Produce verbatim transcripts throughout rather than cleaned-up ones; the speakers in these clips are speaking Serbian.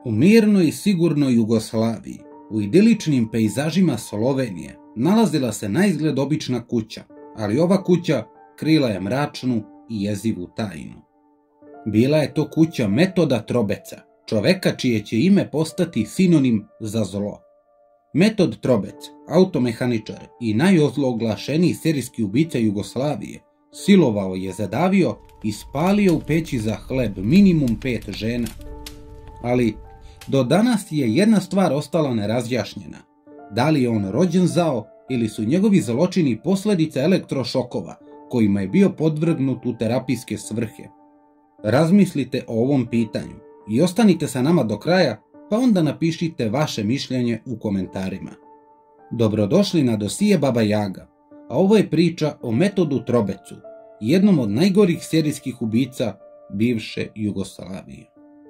U mirnoj i sigurnoj Jugoslaviji, u idiličnim pejzažima Slovenije, nalazila se naizgled obična kuća, ali ova kuća krila je mračnu i jezivu tajnu. Bila je to kuća Metoda Trobeca, čoveka čije će ime postati sinonim za zlo. Metod Trobec, automehaničar i najozloglašeniji serijski ubica Jugoslavije, silovao je, zadavio i spalio u peći za hleb minimum pet žena. Ali do danas je jedna stvar ostala nerazjašnjena. Da li je on rođen zao ili su njegovi zločini posljedica elektrošokova kojima je bio podvrgnut u terapijske svrhe. Razmislite o ovom pitanju i ostanite sa nama do kraja, pa onda napišite vaše mišljenje u komentarima. Dobrodošli na dosije Baba Jaga, a ovo je priča o Metodu Trobecu, jednom od najgorih serijskih ubica bivše Jugoslavije.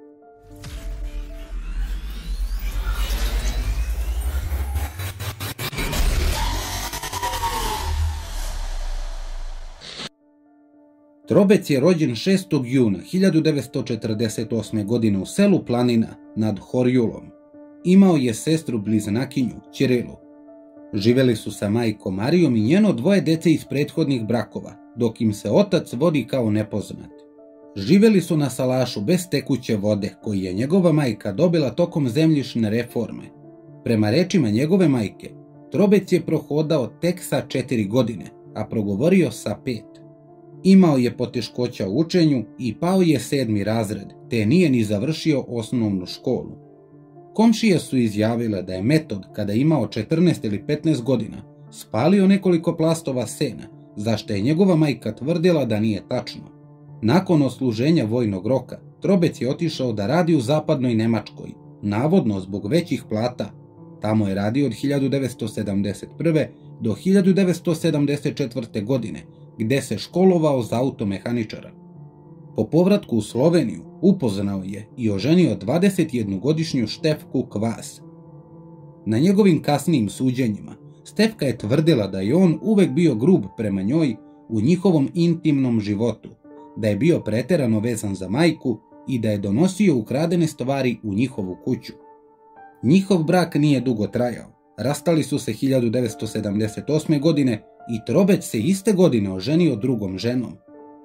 Trobec je rođen šestog juna hiljadu devetsto četrdeset osme. godine u selu Planina nad Horjulom. Imao je sestru bliznakinju, Ćirilu. Živeli su sa majkom Marijom i njeno dvoje dece iz prethodnih brakova, dok im se otac vodi kao nepoznat. Živeli su na salašu bez tekuće vode, koji je njegova majka dobila tokom zemljišne reforme. Prema rečima njegove majke, Trobec je prohodao tek sa četiri godine, a progovorio sa pet. Imao je poteškoća u učenju i pao je sedmi razred, te nije ni završio osnovnu školu. Komšije su izjavile da je Metod, kada je imao četrnaest ili petnaest godina, spalio nekoliko plastova sena, za što je njegova majka tvrdila da nije tačno. Nakon odsluženja vojnog roka, Trobec je otišao da radi u zapadnoj Nemačkoj, navodno zbog većih plata. Tamo je radio od hiljadu devetsto sedamdeset prve. do hiljadu devetsto sedamdeset četvrte. godine, gde se školovao za automehaničara. Po povratku u Sloveniju upoznao je i oženio dvadesetjednogodišnju Štefku Kvas. Na njegovim kasnijim suđenjima, Štefka je tvrdila da je on uvek bio grub prema njoj u njihovom intimnom životu, da je bio preterano vezan za majku i da je donosio ukradene stvari u njihovu kuću. Njihov brak nije dugo trajao. Rastali su se hiljadu devetsto sedamdeset osme. godine i Trobec se iste godine oženio drugom ženom.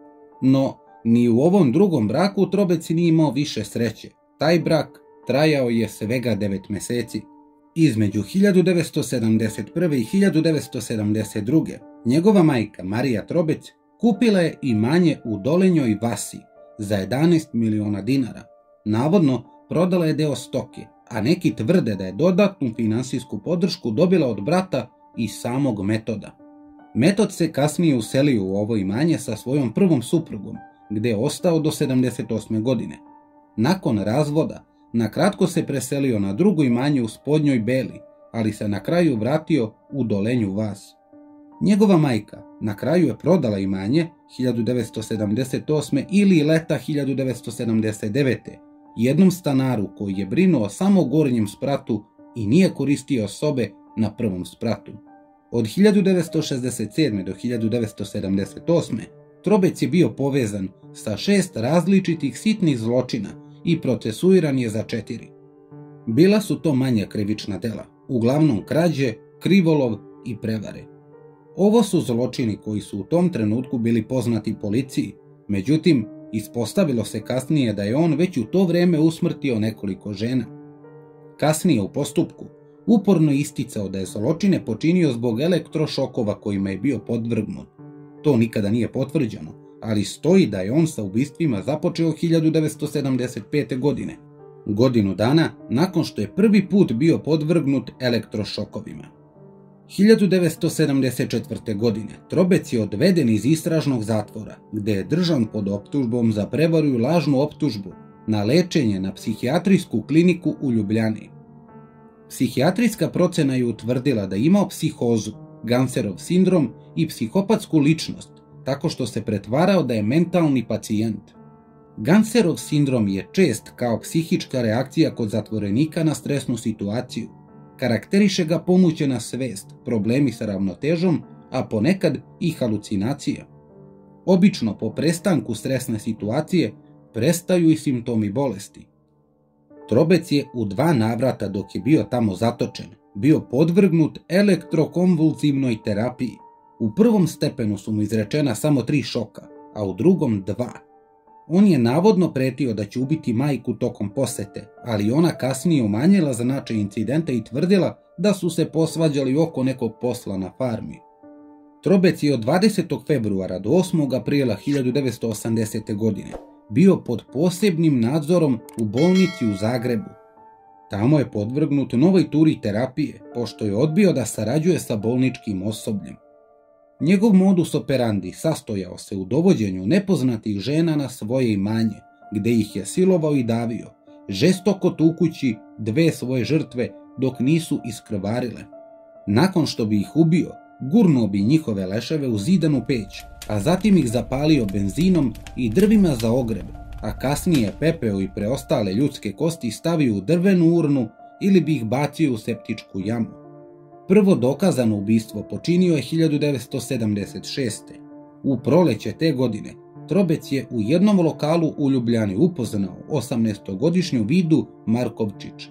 No, ni u ovom drugom braku Trobec nije imao više sreće. Taj brak trajao je svega devet meseci. Između hiljadu devetsto sedamdeset prve. i hiljadu devetsto sedamdeset druge. njegova majka Marija Trobec kupila je imanje u Dolenjoj Vasi za jedanaest miliona dinara. Navodno, prodala je deo stoke, a neki tvrde da je dodatnu finansijsku podršku dobila od brata i samog Metoda. Metod se kasnije uselio u ovo imanje sa svojom prvom suprugom, gde je ostao do sedamdeset osme. godine. Nakon razvoda, nakratko se preselio na drugo imanje u Spodnjoj Beli, ali se na kraju vratio u Dolenju Vas. Njegova majka na kraju je prodala imanje hiljadu devetsto sedamdeset osme. ili leta hiljadu devetsto sedamdeset devete. jednom stanaru koji je brinuo samo o gornjem spratu i nije koristio sobe na prvom spratu. Od hiljadu devetsto šezdeset sedme. do hiljadu devetsto sedamdeset osme. Trobec je bio povezan sa šest različitih sitnih zločina i procesuiran je za četiri. Bila su to manja krivična dela, uglavnom krađe, krivolov i prevare. Ovo su zločini koji su u tom trenutku bili poznati policiji, međutim, ispostavilo se kasnije da je on već u to vreme usmrtio nekoliko žena. Kasnije u postupku uporno isticao da je zločine počinio zbog elektrošokova kojima je bio podvrgnut. To nikada nije potvrđeno, ali stoji da je on sa ubistvima započeo hiljadu devetsto sedamdeset pete. godine, godinu dana nakon što je prvi put bio podvrgnut elektrošokovima. hiljadu devetsto sedamdeset četvrte. godine Trobec je odveden iz istražnog zatvora, gde je držan pod optužbom za prevaru i lažnu optužbu na lečenje na psihijatrijsku kliniku u Ljubljani. Psihijatrijska procena je utvrdila da je imao psihozu, Ganserov sindrom i psihopatsku ličnost, tako što se pretvarao da je mentalni pacijent. Ganserov sindrom je čest kao psihička reakcija kod zatvorenika na stresnu situaciju. Karakteriše ga pomućena svest, problemi sa ravnotežom, a ponekad i halucinacija. Obično po prestanku stresne situacije prestaju i simptomi bolesti. Trobec je u dva navrata dok je bio tamo zatočen bio podvrgnut elektrokonvulzivnoj terapiji. U prvom stepenu su mu izrečena samo tri šoka, a u drugom dva. On je navodno pretio da će ubiti majku tokom posete, ali ona kasnije umanjila značaj incidenta i tvrdila da su se posvađali oko nekog posla na farmi. Trobec je od dvadesetog februara do osmog aprila hiljadu devetsto osamdesete. godine bio pod posebnim nadzorom u bolnici u Zagrebu. Tamo je podvrgnut novoj turi terapije, pošto je odbio da sarađuje sa bolničkim osobljem. Njegov modus operandi sastojao se u dovođenju nepoznatih žena na svoje imanje, gde ih je silovao i davio, žestoko tukući dve svoje žrtve dok nisu iskrvarile. Nakon što bi ih ubio, gurnuo bi njihove leševe u zidanu peć, a zatim ih zapalio benzinom i drvima za ogreb, a kasnije pepeo i preostale ljudske kosti stavio u drvenu urnu ili bi ih bacio u septičku jamu. Prvo dokazano ubistvo počinio je hiljadu devetsto sedamdeset šeste. U proleće te godine Trobec je u jednom lokalu u Ljubljani upoznao osamnaestogodišnju Vidu Markovčić.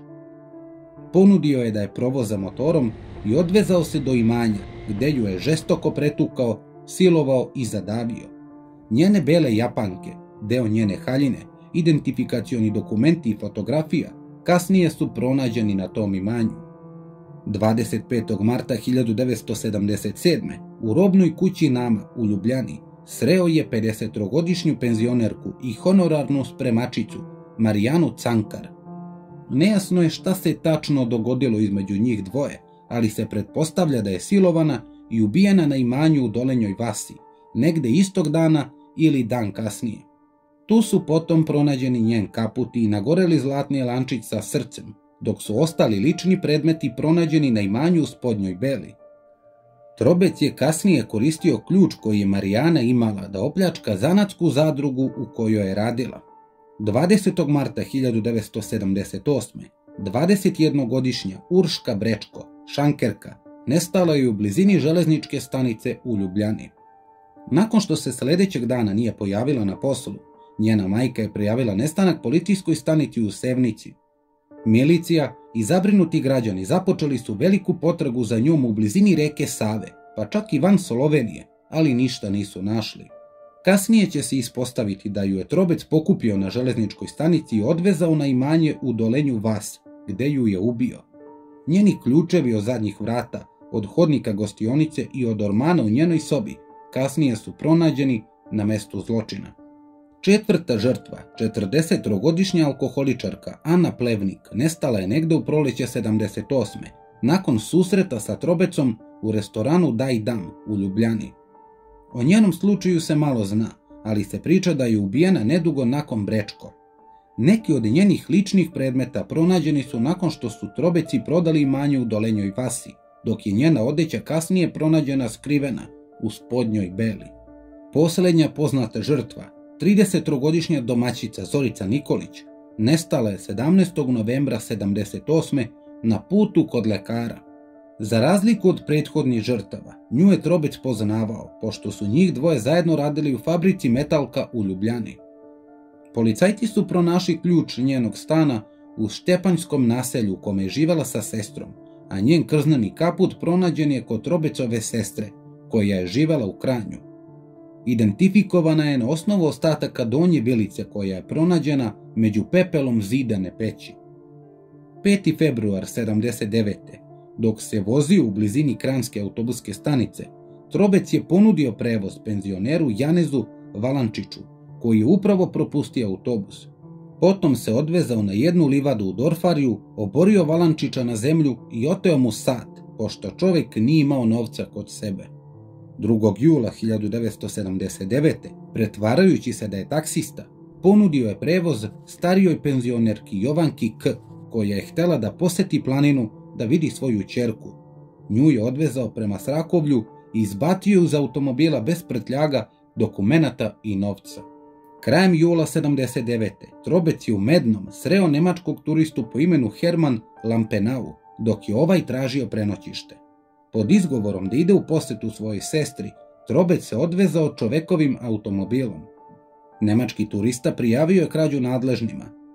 Ponudio je da je provoza motorom i odvezao se do imanja, gde ju je žestoko pretukao, silovao i zadavio. Njene bele japanke, deo njene haljine, identifikacioni dokumenti i fotografija kasnije su pronađeni na tom imanju. dvadeset petog marta hiljadu devetsto sedamdeset sedme. u robnoj kući Nama u Ljubljani sreo je pedesetogodišnju penzionerku i honorarnu spremačicu Marijanu Cankar. Nejasno je šta se tačno dogodilo između njih dvoje, ali se pretpostavlja da je silovana i ubijena na imanju u Dolenjoj Vasi, negde istog dana ili dan kasnije. Tu su potom pronađeni njen kaput i nagoreli zlatni lančić sa srcem, dok su ostali lični predmeti pronađeni na imanju u Spodnjoj Beli. Trobec je kasnije koristio ključ koji je Marijana imala da opljačka zanatsku zadrugu u kojoj je radila. dvadesetog marta hiljadu devetsto sedamdeset osme. dvadesetjednogodišnja Urška Brečko, šankerka, nestala je u blizini železničke stanice u Ljubljani. Nakon što se sledećeg dana nije pojavila na poslu, njena majka je prijavila nestanak policijskoj stanici u Sevnici. Milicija i zabrinuti građani započeli su veliku potragu za njom u blizini reke Save, pa čak i van Slovenije, ali ništa nisu našli. Kasnije će se ispostaviti da ju je Trobec pokupio na železničkoj stanici i odvezao na imanje u Dolenju Vas, gde ju je ubio. Njeni ključevi od zadnjih vrata, od hodnika gostionice i od ormana u njenoj sobi kasnije su pronađeni na mestu zločina. Četvrta žrtva, četrdesetogodišnja alkoholičarka Ana Plevnik, nestala je negde u proleće sedamdeset osme. nakon susreta sa Trobecom u restoranu Daj Dam u Ljubljani. O njenom slučaju se malo zna, ali se priča da je ubijena nedugo nakon Brečko. Neki od njenih ličnih predmeta pronađeni su nakon što su Trobeci prodali imanje u Dolenjoj Vasi, dok je njena odeća kasnije pronađena skrivena u Spodnjoj Beli. Poslednja poznata žrtva, tridesetogodišnja domaćica Zorica Nikolić, nestala je sedamnaestog novembra sedamdeset osme na putu kod lekara. Za razliku od prethodnih žrtava, nju je Trobec poznavao, pošto su njih dvoje zajedno radili u fabrici Metalka u Ljubljani. Policajci su pronašli ključ njenog stana u Štepanjskom naselju u kome je živela sa sestrom, a njen krzneni kaput pronađen je kod Trobecove sestre, koja je živela u Kranju. Identifikovana je na osnovu ostataka donje bilice koja je pronađena među pepelom zidane peći. peti februar sedamdeset devete. Dok se vozio u blizini Kranjske autobuske stanice, Trobec je ponudio prevoz penzioneru Janezu Valančiću, koji je upravo propustio autobus. Potom se odvezao na jednu livadu u Dorfariju, oborio Valančića na zemlju i oteo mu sat, pošto čovjek nije imao novca kod sebe. drugog jula hiljadu devetsto sedamdeset devete. pretvarajući se da je taksista, ponudio je prevoz starijoj penzionerki Jovanki K, koja je htela da poseti planinu da vidi svoju ćerku. Nju je odvezao prema Srakovlju i izbacio iz automobila bez prtljaga, dokumenata i novca. Krajem jula sedamdeset devete. Trobec je u Mednom sreo nemačkog turistu po imenu Herman Lampenau, dok je ovaj tražio prenoćište. Pod izgovorom da ide u posetu svojoj sestri, Trobec se odvezao čovekovim automobilom. Nemački turista prijavio je krađu nadležnima,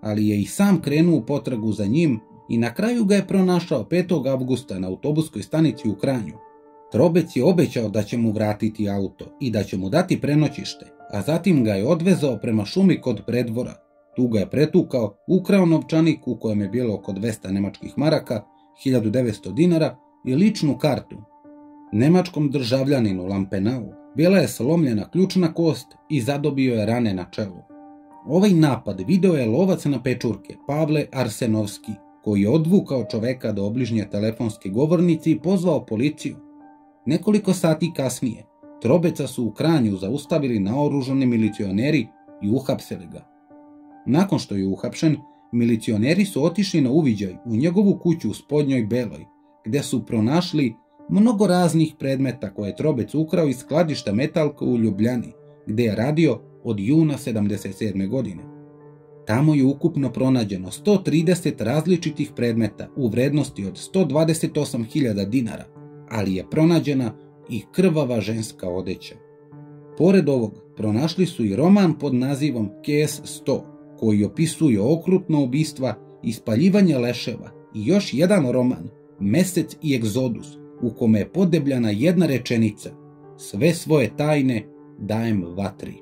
ali je i sam krenuo u potragu za njim i na kraju ga je pronašao petog avgusta na autobuskoj stanici u Kranju. Trobec je obećao da će mu vratiti auto i da će mu dati prenoćište, a zatim ga je odvezao prema šumi kod predvora. Tu ga je pretukao, ukrao novčanik u kojem je bilo oko dvesta nemačkih maraka, hiljadu devetsto dinara i ličnu kartu. Nemačkom državljaninu Lampenau bila je slomljena ključna kost i zadobio je rane na čelu. Ovaj napad video je lovac na pečurke Pavle Arsenovski, koji je odvukao čoveka do obližnje telefonske govornice i pozvao policiju. Nekoliko sati kasnije, Trobeca su u Kranju zaustavili naoružani milicioneri i uhapsili ga. Nakon što je uhapšen, milicioneri su otišli na uviđaj u njegovu kuću u Spodnjoj Beloj, gde su pronašli mnogo raznih predmeta koje je Trobec ukrao iz skladišta Metalka u Ljubljani, gde je radio od juna sedamdeset sedme. godine. Tamo je ukupno pronađeno sto trideset različitih predmeta u vrednosti od sto dvadeset osam hiljada dinara, ali je pronađena i krvava ženska odeća. Pored ovog, pronašli su i roman pod nazivom K S sto, koji opisuje okrutno ubistva i spaljivanje leševa, i još jedan roman, Mesec i egzodus, u kome je podebljana jedna rečenica: sve svoje tajne dajem vatri.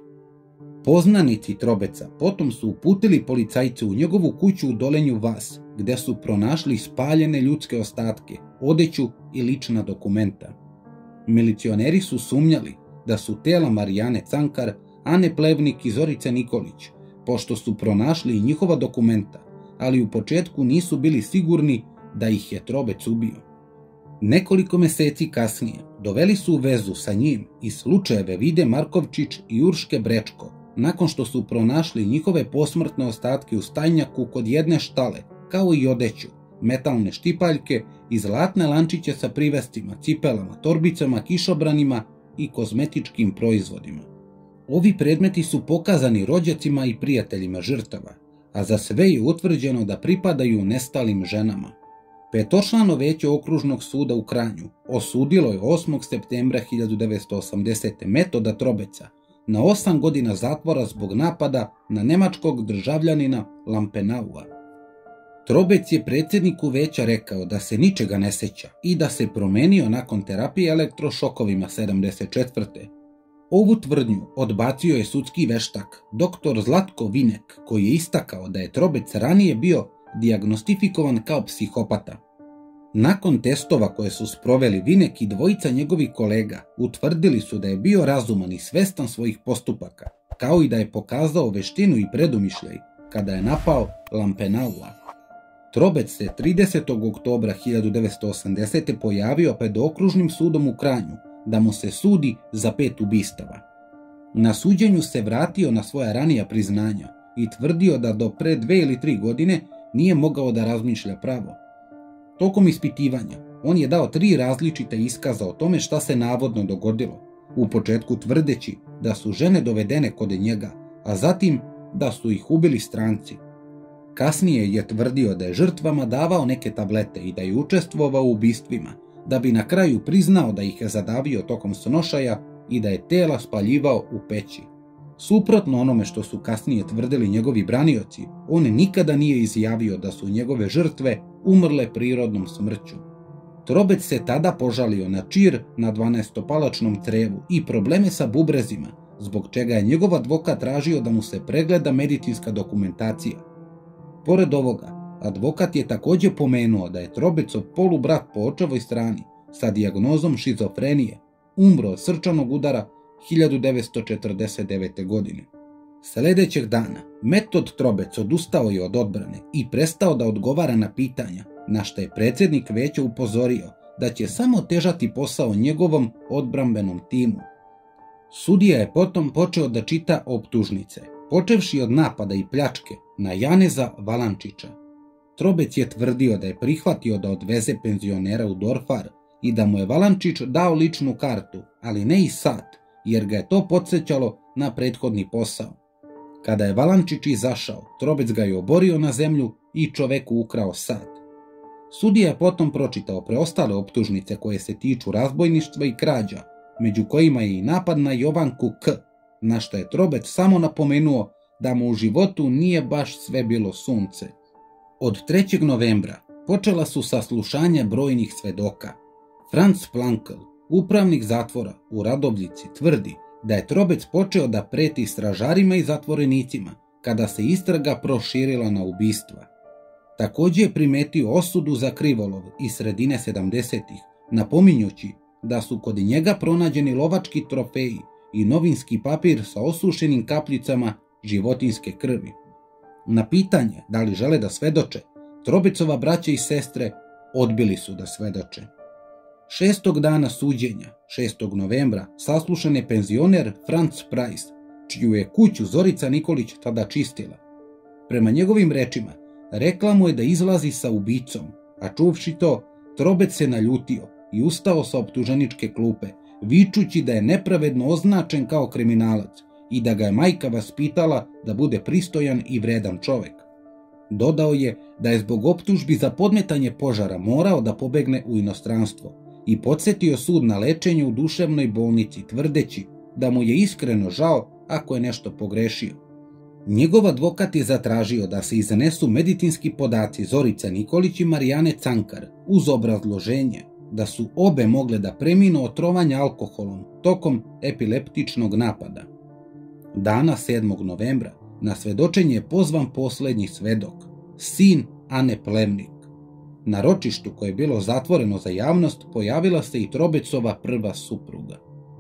Poznanici Trobeca potom su uputili policajce u njegovu kuću u Dolenju Vas, gde su pronašli spaljene ljudske ostatke, odeću i lična dokumenta. Milicioneri su sumnjali da su tela Marijane Cankar, Ane Plevnik i Zorice Nikolić, pošto su pronašli i njihova dokumenta, ali u početku nisu bili sigurni da ih je Trobec ubio. Nekoliko meseci kasnije doveli su u vezu sa njim i slučajeve Vide Markovčić i Urške Brečko, nakon što su pronašli njihove posmrtne ostatke u stajnjaku kod jedne štale, kao i odeću, metalne štipaljke i zlatne lančiće sa privescima, cipelama, torbicama, kišobranima i kozmetičkim proizvodima. Ovi predmeti su pokazani rođacima i prijateljima žrtava, a za sve je utvrđeno da pripadaju nestalim ženama. Petočlano veće okružnog suda u Kranju osudilo je osmog septembra hiljadu devetsto osamdesete. Metoda Trobeca na osam godina zatvora zbog napada na nemačkog državljanina Lampenaua. Trobec je predsjedniku veća rekao da se ničega ne seća i da se promenio nakon terapije elektrošokovima sedamdeset četvrte. Ovu tvrdnju odbacio je sudski veštak doktor Zlatko Vinek, koji je istakao da je Trobec ranije bio dijagnostifikovan kao psihopata. Nakon testova koje su sproveli Vinek i dvojica njegovih kolega, utvrdili su da je bio razuman i svestan svojih postupaka, kao i da je pokazao veštinu i predumišljaj kada je napao Lampenaua. Trobec se tridesetog oktobra hiljadu devetsto osamdesete. pojavio pred okružnim sudom u Kranju da mu se sudi za pet ubistava. Na suđenju se vratio na svoja ranija priznanja i tvrdio da do pre dve ili tri godine nije mogao da razmišlja pravo. Tokom ispitivanja, on je dao tri različite iskaza o tome šta se navodno dogodilo, u početku tvrdeći da su žene dovedene kod njega, a zatim da su ih ubili stranci. Kasnije je tvrdio da je žrtvama davao neke tablete i da je učestvovao u ubistvima, da bi na kraju priznao da ih je zadavio tokom snošaja i da je tela spaljivao u peći. Suprotno onome što su kasnije tvrdili njegovi branioci, on nikada nije izjavio da su njegove žrtve umrle prirodnom smrću. Trobec se tada požalio na čir na dvanaestopalačnom crevu i probleme sa bubrezima, zbog čega je njegov advokat tražio da mu se pregleda medicinska dokumentacija. Pored ovoga, advokat je također pomenuo da je Trobecov polubrat po očevoj strani sa dijagnozom šizofrenije umro od srčanog udara hiljadu devetsto četrdeset devete. godine. Sledećeg dana Metod Trobec odustao je od odbrane i prestao da odgovara na pitanja, na što je predsjednik veća upozorio da će samo težati posao njegovom odbrambenom timu. Sudija je potom počeo da čita optužnice, počevši od napada i pljačke na Janeza Valančića. Trobec je tvrdio da je prihvatio da odveze penzionera u Dorfar i da mu je Valančić dao ličnu kartu, ali ne i sat, jer ga je to podsjećalo na prethodni posao. Kada je Valančić izašao, Trobec ga je oborio na zemlju i čoveku ukrao sat. Sudija je potom pročitao preostale optužnice koje se tiču razbojništva i krađa, među kojima je i napad na Jovanku K, na što je Trobec samo napomenuo da mu u životu nije baš sve bilo sunce. Od trećeg novembra počela su saslušanja brojnih svedoka. Franz Plankl, upravnik zatvora u Radobljici, tvrdi da je Trobec počeo da preti stražarima i zatvorenicima kada se istraga proširila na ubistva. Također je primetio osudu za krivolov iz sredine sedamdesetih, napominjući da su kod njega pronađeni lovački trofeji i novinski papir sa osušenim kapljicama životinjske krvi. Na pitanje da li žele da svedoče, Trobecova braća i sestre odbili su da svedoče. Šestog dana suđenja, šestog novembra, saslušan je penzioner Franz Price, čiju je kuću Zorica Nikolić tada čistila. Prema njegovim rečima, rekla mu je da izlazi sa ubicom, a čuvši to, Trobec se naljutio i ustao sa optuženičke klupe, vičući da je nepravedno označen kao kriminalac i da ga je majka vaspitala da bude pristojan i vredan čovjek. Dodao je da je zbog optužbi za podmetanje požara morao da pobegne u inostranstvo i podsjetio sud na lečenje u duševnoj bolnici, tvrdeći da mu je iskreno žao ako je nešto pogrešio. Njegov advokat je zatražio da se iznesu medicinski podaci Zorice Nikolić i Marijane Cankar uz obrazloženje da su obe mogle da preminu od trovanja alkoholom tokom epileptičnog napada. Dana sedmog novembra na svedočenje je pozvan posljednji svedok, sin Ane Plevnik. Na ročištu koje je bilo zatvoreno za javnost pojavila se i Trobecova prva supruga.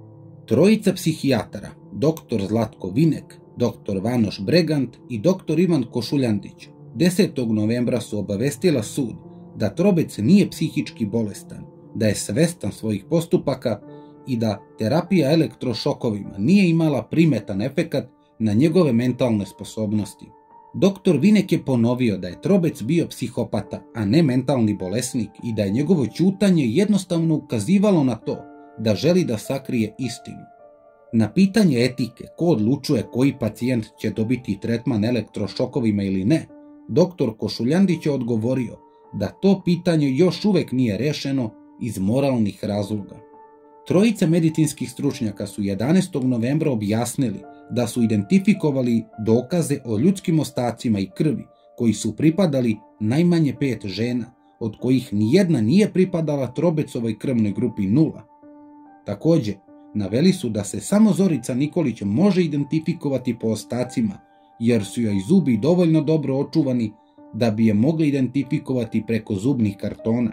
Trojica psihijatara, doktor Zlatko Vinek, doktor Vanoš Bregant i doktor Ivan Košuljandić, desetog novembra su obavestila sud da Trobec nije psihički bolestan, da je svestan svojih postupaka i da terapija elektrošokovima nije imala primetan efekat na njegove mentalne sposobnosti. Doktor Vinek je ponovio da je Trobec bio psihopata, a ne mentalni bolesnik i da je njegovo ćutanje jednostavno ukazivalo na to da želi da sakrije istinu. Na pitanje etike ko odlučuje koji pacijent će dobiti tretman elektrošokovima ili ne, doktor Košuljandić je odgovorio da to pitanje još uvek nije rešeno iz moralnih razloga. Trojica medicinskih stručnjaka su jedanaestog novembra objasnili da su identifikovali dokaze o ljudskim ostacima i krvi koji su pripadali najmanje pet žena, od kojih nijedna nije pripadala Trobecovoj krvnoj grupi nula. Također, naveli su da se samo Zorica Nikolić može identifikovati po ostacima, jer su joj zubi dovoljno dobro očuvani da bi je mogli identifikovati preko zubnih kartona.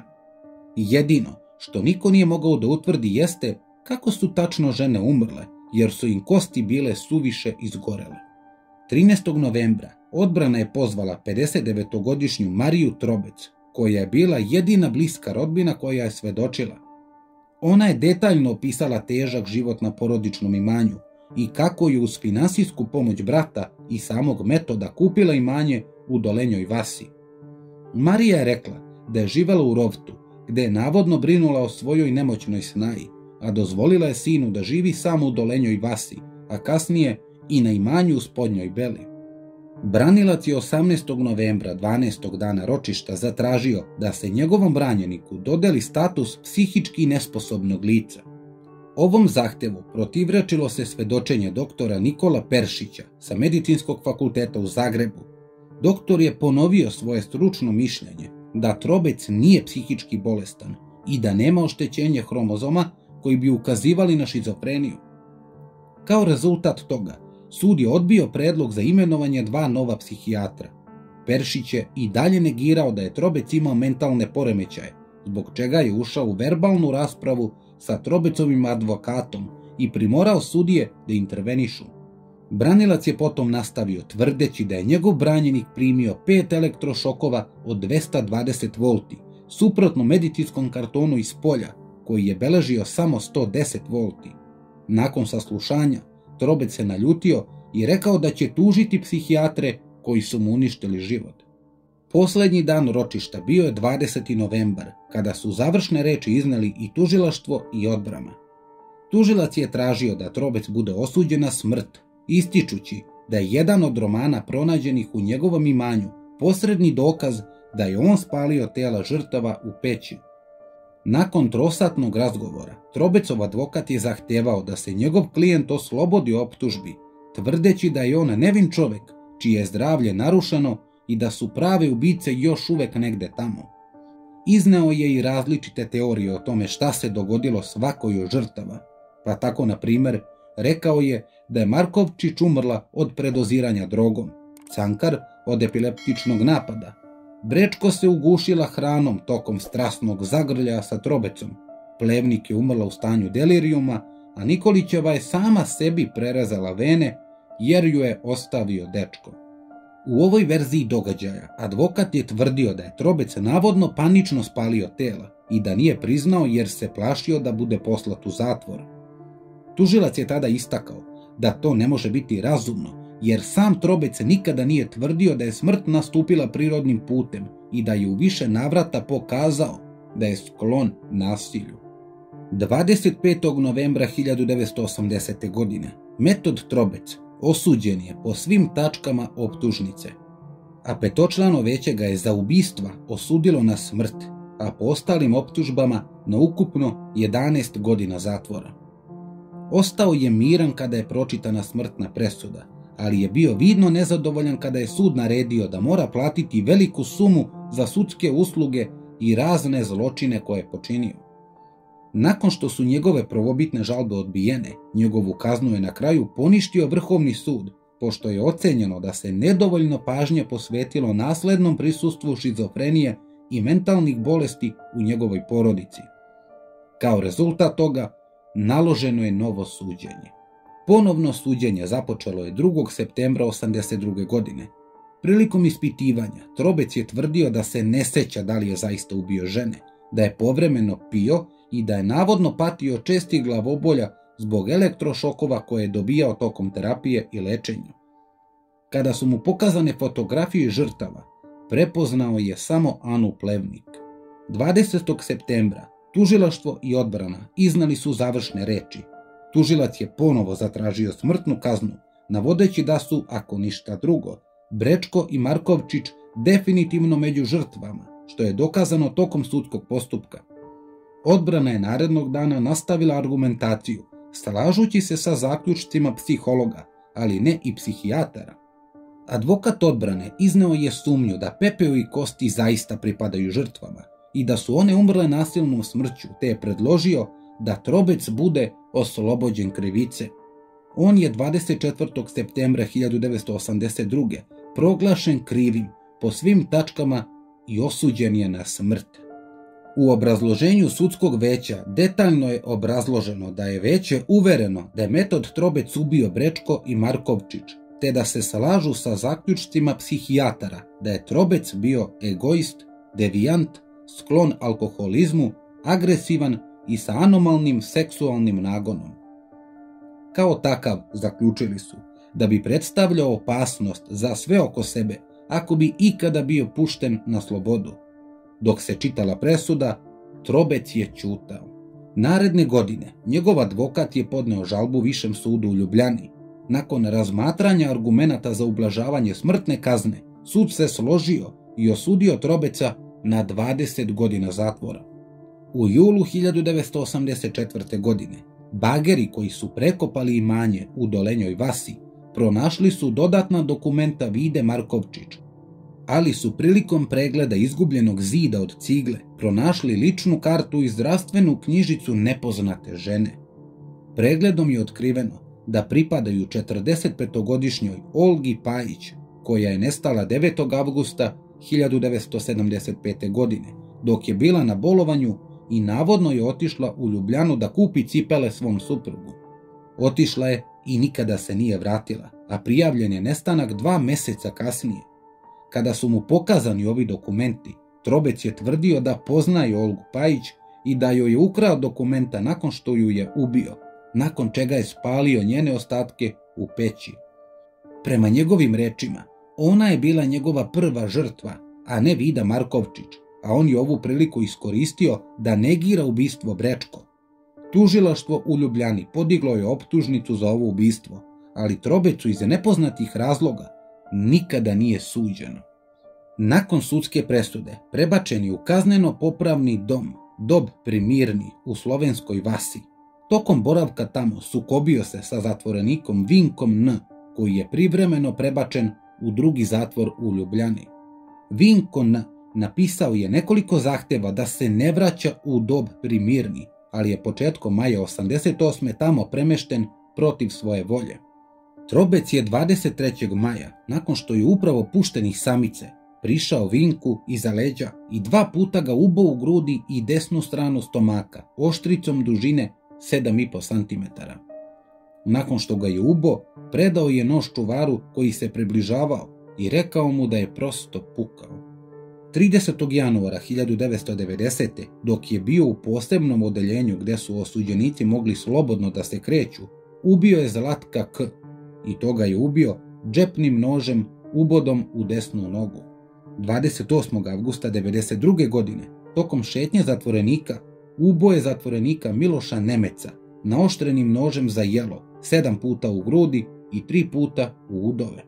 Jedino što niko nije mogao da utvrdi jeste kako su tačno žene umrle, jer su im kosti bile suviše izgorele. trinaestog novembra odbrana je pozvala pedesetdevetogodišnju Mariju Trobec, koja je bila jedina bliska rodbina koja je svedočila. Ona je detaljno opisala težak život na porodičnom imanju i kako je uz finansijsku pomoć brata i samog Metoda kupila imanje u Dolenjoj Vasi. Marija je rekla da je živela u Rovtu, gde je navodno brinula o svojoj nemoćnoj snaji, a dozvolila je sinu da živi samo u Dolenjoj Vasi, a kasnije i na imanju u Spodnjoj Beli. Branilac je osamnaestog novembra, dvanaestog dana ročišta, zatražio da se njegovom branjeniku dodeli status psihički nesposobnog lica. Ovom zahtevu protivrečilo se svedočenje doktora Nikola Peršića sa Medicinskog fakulteta u Zagrebu. Doktor je ponovio svoje stručno mišljenje da Trobec nije psihički bolestan i da nema oštećenja hromozoma koji bi ukazivali na šizofreniju. Kao rezultat toga, sud je odbio predlog za imenovanje dva nova psihijatra. Peršić je i dalje negirao da je Trobec imao mentalne poremećaje, zbog čega je ušao u verbalnu raspravu sa Trobecovim advokatom i primorao sudije da intervenišu. Branilac je potom nastavio tvrdeći da je njegov branjenik primio pet elektrošokova od dvesta dvadeset volti, suprotno medicinskom kartonu iz polja, koji je beležio samo sto deset volti. Nakon saslušanja, Trobec se naljutio i rekao da će tužiti psihijatre koji su mu uništili život. Poslednji dan ročišta bio je dvadeseti novembar, kada su završne reči izneli i tužilaštvo i odbrana. Tužilac je tražio da Trobec bude osuđen na smrt, ističući da je jedan od romana pronađenih u njegovom imanju posredni dokaz da je on spalio tela žrtava u peći. Nakon trosatnog razgovora, Trobecov advokat je zahtevao da se njegov klijent oslobodi optužbi, tvrdeći da je on nevin čovek čije je zdravlje narušeno i da su prave ubice još uvek negde tamo. Izneo je i različite teorije o tome šta se dogodilo svakoj od žrtava, pa tako, na primjer, rekao je da je Markovčić umrla od predoziranja drogom, Cankar od epileptičnog napada, Brečko se ugušila hranom tokom strasnog zagrljaja sa Trobecom, Plevnik je umrla u stanju delirijuma, a Nikolićeva je sama sebi prerezala vene jer ju je ostavio dečko. U ovoj verziji događaja advokat je tvrdio da je Trobec navodno panično spalio tela i da nije priznao jer se plašio da bude poslat u zatvor. Tužilac je tada istakao da to ne može biti razumno, jer sam Trobec nikada nije tvrdio da je smrt nastupila prirodnim putem i da je u više navrata pokazao da je sklon nasilju. dvadeset petog novembra hiljadu devetsto osamdesete. godine Metod Trobec osuđen je po svim tačkama optužnice, a petočlano veće ga je za ubistva osudilo na smrt, a po ostalim optužbama na ukupno jedanaest godina zatvora. Ostao je miran kada je pročitana smrtna presuda, ali je bio vidno nezadovoljan kada je sud naredio da mora platiti veliku sumu za sudske usluge i razne zločine koje je počinio. Nakon što su njegove prvobitne žalbe odbijene, njegovu kaznu je na kraju poništio Vrhovni sud, pošto je ocenjeno da se nedovoljno pažnje posvetilo naslednom prisustvu šizofrenije i mentalnih bolesti u njegovoj porodici. Kao rezultat toga, naloženo je novo suđenje. Ponovno suđenje započelo je drugog septembra osamdeset druge. godine. Prilikom ispitivanja, Trobec je tvrdio da se ne seća da li je zaista ubio žene, da je povremeno pio i da je navodno patio čestih glavobolja zbog elektrošokova koje je dobijao tokom terapije i lečenja. Kada su mu pokazane fotografije žrtava, prepoznao je samo Anu Plevnik. dvadesetog septembra tužilaštvo i odbrana iznali su završne reči. Tužilac je ponovo zatražio smrtnu kaznu, navodeći da su, ako ništa drugo, Brečko i Markovčić definitivno među žrtvama, što je dokazano tokom sudskog postupka. Odbrana je narednog dana nastavila argumentaciju, slažući se sa zaključcima psihologa, ali ne i psihijatara. Advokat odbrane izneo je sumnju da pepeo i kosti zaista pripadaju žrtvama i da su one umrle nasilnom smrću, te je predložio da Trobec bude oslobođen krivice. On je dvadeset četvrtog septembra hiljadu devetsto osamdeset druge. proglašen krivim po svim tačkama i osuđen je na smrt. U obrazloženju sudskog veća detaljno je obrazloženo da je veće uvereno da je Metod Trobec ubio Brečko i Markovčić, te da se slažu sa zaključcima psihijatara da je Trobec bio egoist, devijant, sklon alkoholizmu, agresivan i sa anomalnim seksualnim nagonom. Kao takav, zaključili su, da bi predstavljao opasnost za sve oko sebe ako bi ikada bio pušten na slobodu. Dok se čitala presuda, Trobec je ćutao. Naredne godine njegov advokat je podneo žalbu Višem sudu u Ljubljani. Nakon razmatranja argumenata za ublažavanje smrtne kazne, sud se složio i osudio Trobeca na dvadeset godina zatvora. U julu hiljadu devetsto osamdeset četvrte. godine bageri koji su prekopali imanje u Dolenjoj Vasi pronašli su dodatna dokumenta Vide Markovčić, ali su prilikom pregleda izgubljenog zida od cigle pronašli ličnu kartu i zdravstvenu knjižicu nepoznate žene. Pregledom je otkriveno da pripadaju četrdesetpetogodišnjoj Olgi Pajić, koja je nestala devetog avgusta hiljadu devetsto sedamdeset pete. godine, dok je bila na bolovanju i navodno je otišla u Ljubljanu da kupi cipele svom suprugu. Otišla je i nikada se nije vratila, a prijavljen je nestanak dva meseca kasnije. Kada su mu pokazani ovi dokumenti, Trobec je tvrdio da poznaje Olgu Pajić i da joj je ukrao dokumenta nakon što ju je ubio, nakon čega je spalio njene ostatke u peći. Prema njegovim rečima, ona je bila njegova prva žrtva, a ne Vida Markovčić, a on je ovu priliku iskoristio da negira ubistvo Brečko. Tužilaštvo u Ljubljani podiglo je optužnicu za ovo ubistvo, ali Trobecu iz nepoznatih razloga nikada nije suđeno. Nakon sudske presude prebačen je u kazneno-popravni dom Dob Primirni u Slovenskoj Vasi. Tokom boravka tamo sukobio se sa zatvorenikom Vinkom N, koji je privremeno prebačen u drugi zatvor u Ljubljani. Vinko napisao je nekoliko zahtjeva da se ne vraća u Dob pri Mirni, ali je početkom maja osamdeset osme tamo premešten protiv svoje volje. Trobec je dvadeset trećeg maja, nakon što je upravo pušten iz samice, prišao Vinku iza leđa i dva puta ga ubao u grudi i desnu stranu stomaka, oštricom dužine sedam i po centimetara. Nakon što ga je ubao, predao je nož čuvaru koji se približavao i rekao mu da je prosto pukao. tridesetog januara hiljadu devetsto devedesete. dok je bio u posebnom odeljenju gdje su osuđenici mogli slobodno da se kreću, ubio je Zlatka K. i to ga je ubio džepnim nožem ubodom u desnu nogu. dvadeset osmog avgusta devedeset druge. godine, tokom šetnje zatvorenika, ubio je zatvorenika Miloša Nemeca naoštrenim nožem za jelo, sedam puta u grudi i tri puta u udove.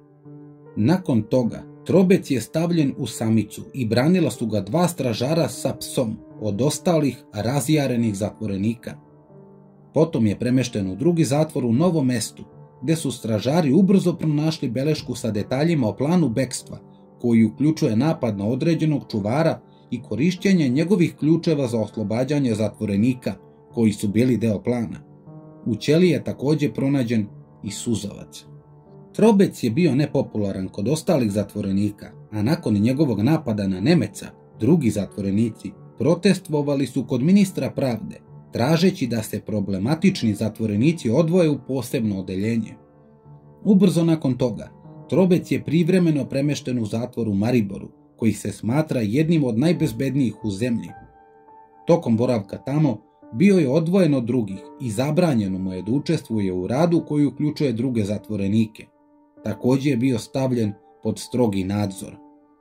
Nakon toga, Trobec je stavljen u samicu i branila su ga dva stražara sa psom od ostalih razjarenih zatvorenika. Potom je premešten u drugi zatvor u Novom Mestu, gdje su stražari ubrzo pronašli belešku sa detaljima o planu bekstva, koji uključuje napad na određenog čuvara i korišćenje njegovih ključeva za oslobađanje zatvorenika, koji su bili deo plana. U ćeliji je također pronađen i suzavac. Trobec je bio nepopularan kod ostalih zatvorenika, a nakon njegovog napada na Nemeca, drugi zatvorenici protestvovali su kod ministra pravde, tražeći da se problematični zatvorenici odvoje u posebno odeljenje. Ubrzo nakon toga, Trobec je privremeno premešten u zatvor u Mariboru, koji se smatra jednim od najbezbednijih u zemlji. Tokom boravka tamo, bio je odvojen od drugih i zabranjeno mu je da učestvuje u radu koji uključuje druge zatvorenike. Također je bio stavljen pod strogi nadzor.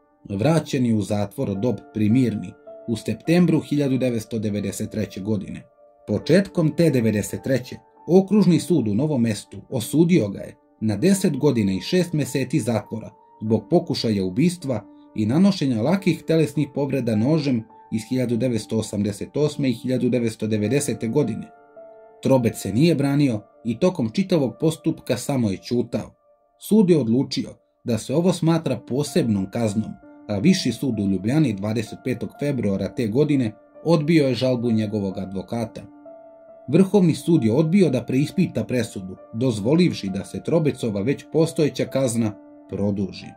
Vraćen je u zatvor Dob pri Mirni u septembru hiljadu devetsto devedeset treće. godine. Početkom te devedeset treće. Okružni sud u Novom Mestu osudio ga je na deset godina i šest mjeseci zatvora zbog pokušaja ubistva i nanošenja lakih telesnih povreda nožem iz hiljadu devetsto osamdeset osme. i hiljadu devetsto devedesete. godine. Trobec se nije branio i tokom čitavog postupka samo je ćutao. Sud je odlučio da se ovo smatra posebnom kaznom, a Viši sud u Ljubljani dvadeset petog februara te godine odbio je žalbu njegovog advokata. Vrhovni sud je odbio da preispita presudu, dozvolivši da se Trobecova već postojeća kazna produži.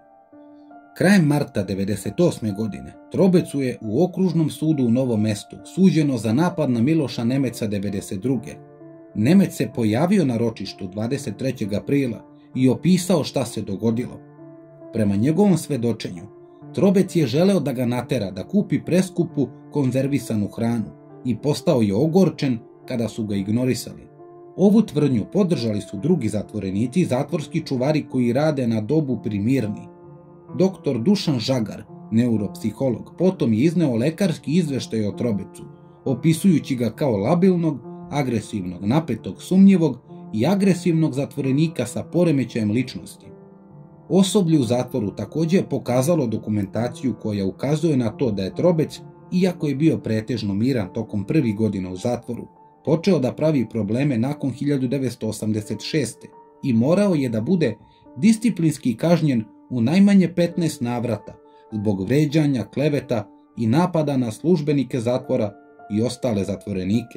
Krajem marta devedeset osme. godine Trobecu je u Okružnom sudu u Novom Mestu suđeno za napad na Miloša Nemeca devedeset druge. Nemec se pojavio na ročištu dvadeset trećeg aprila i opisao šta se dogodilo. Prema njegovom svedočenju, Trobec je želeo da ga natera da kupi preskupu konzervisanu hranu i postao je ogorčen kada su ga ignorisali. Ovu tvrdnju podržali su drugi zatvorenici i zatvorski čuvari koji rade na Dobu pri Mirni. Doktor Dušan Žagar, neuropsiholog, potom je izneo lekarski izveštaj o Trobecu, opisujući ga kao labilnog, agresivnog, napetog, sumnjivog i agresivnog zatvorenika sa poremećajem ličnosti. Osoblje u zatvoru također je pokazalo dokumentaciju koja ukazuje na to da je Trobec, iako je bio pretežno miran tokom prvih godina u zatvoru, počeo da pravi probleme nakon hiljadu devetsto osamdeset šeste. i morao je da bude disciplinski kažnjen u najmanje petnaest navrata zbog vređanja, kleveta i napada na službenike zatvora i ostale zatvorenike.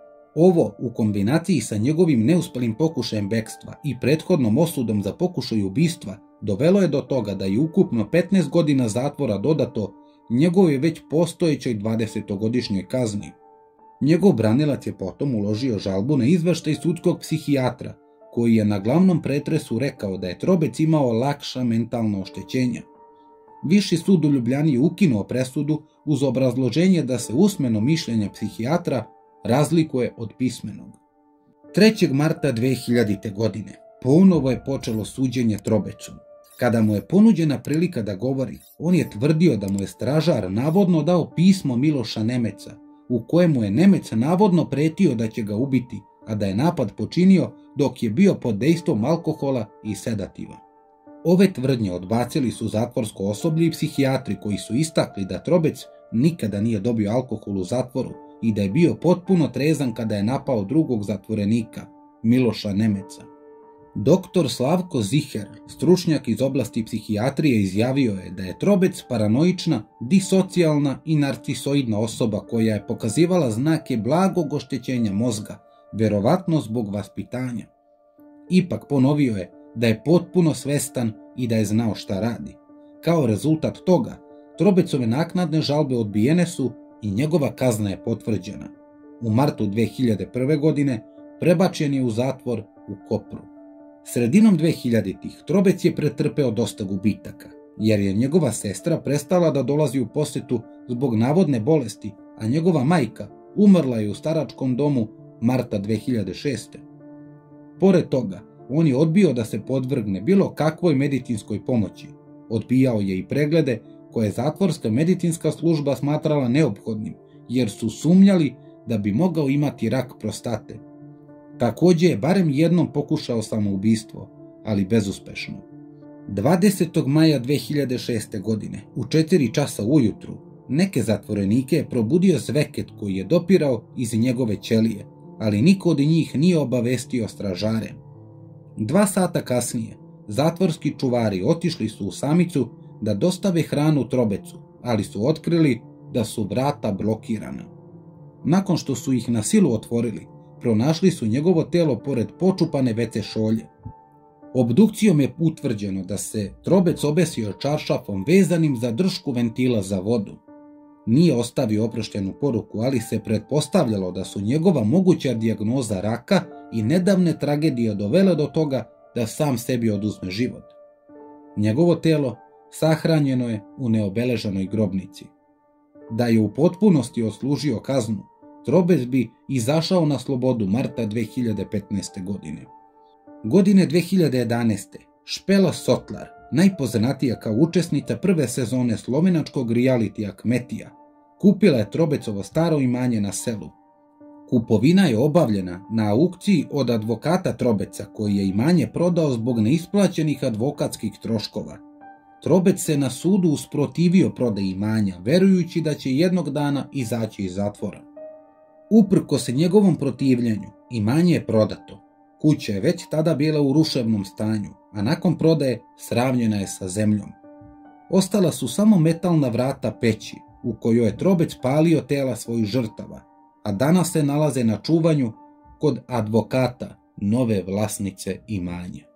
Ovo u kombinaciji sa njegovim neuspelim pokušajem bekstva i prethodnom osudom za pokušaj ubistva dovelo je do toga da je ukupno petnaest godina zatvora dodato njegovoj već postojećoj dvadesetogodišnjoj kazni. Njegov branilac je potom uložio žalbu na izveštaj sudskog psihijatra, koji je na glavnom pretresu rekao da je Trobec imao lakša mentalna oštećenja. Viši sud u Ljubljani je ukinuo presudu uz obrazloženje da se usmeno mišljenje psihijatra razlikuje od pismenog. trećeg marta dve hiljadite. godine ponovo je počelo suđenje Trobecu. Kada mu je ponuđena prilika da govori, on je tvrdio da mu je stražar navodno dao pismo Miloša Nemeca, u kojemu je Nemec navodno pretio da će ga ubiti, a da je napad počinio dok je bio pod dejstvom alkohola i sedativa. Ove tvrdnje odbacili su zatvorsko osoblje i psihijatri koji su istakli da Trobec nikada nije dobio alkohol u zatvoru i da je bio potpuno trezan kada je napao drugog zatvorenika, Miloša Nemeca. Doktor Slavko Ziher, stručnjak iz oblasti psihijatrije, izjavio je da je Trobec paranoična, disocijalna i narcisoidna osoba koja je pokazivala znake blagog oštećenja mozga, verovatno zbog vaspitanja. Ipak ponovio je da je potpuno svestan i da je znao šta radi. Kao rezultat toga, Trobecove naknadne žalbe odbijene su i njegova kazna je potvrđena. U martu dve hiljade prve. godine prebačen je u zatvor u Kopru. Sredinom dvehiljaditih Trobec je pretrpeo dosta gubitaka, jer je njegova sestra prestala da dolazi u posetu zbog navodne bolesti, a njegova majka umrla je u staračkom domu marta dve hiljade šeste. Pored toga, on je odbio da se podvrgne bilo kakvoj medicinskoj pomoći. Odbijao je i preglede koje je zatvorska medicinska služba smatrala neophodnim, jer su sumnjali da bi mogao imati rak prostate. Također je barem jednom pokušao samoubistvo, ali bezuspešno. dvadesetog maja dve hiljade šeste. godine, u četiri časa ujutru, neke zatvorenike je probudio zveket koji je dopirao iz njegove ćelije, ali niko od njih nije obavestio stražare. Dva sata kasnije, zatvorski čuvari otišli su u samicu da dostave hranu Trobecu, ali su otkrili da su vrata blokirana. Nakon što su ih na silu otvorili, pronašli su njegovo telo pored počupane ve ce šolje. Obdukcijom je utvrđeno da se Trobec obesio čaršafom vezanim za držku ventila za vodu. Nije ostavio oproštenu poruku, ali se pretpostavljalo da su njegova moguća dijagnoza raka i nedavne tragedije dovele do toga da sam sebi oduzme život. Njegovo telo sahranjeno je u neobeleženoj grobnici. Da je u potpunosti odslužio kaznu, Trobec bi izašao na slobodu marta dve hiljade petnaeste. godine. Godine dve hiljade jedanaeste. Špela Sotlar, najpoznatija kao učesnica prve sezone slovenačkog realitija Kmetija, kupila je Trobecovo staro imanje na selu. Kupovina je obavljena na aukciji od advokata Trobeca, koji je imanje prodao zbog neisplaćenih advokatskih troškova. Trobec se na sudu usprotivio prodaji imanja, verujući da će jednog dana izaći iz zatvora. Uprkos njegovom protivljenju, imanje je prodato. Kuća je već tada bila u ruševnom stanju, a nakon prodaje sravnjena je sa zemljom. Ostala su samo metalna vrata peći, u kojoj je Trobec palio tela svojih žrtava, a danas se nalaze na čuvanju kod advokata nove vlasnice imanja.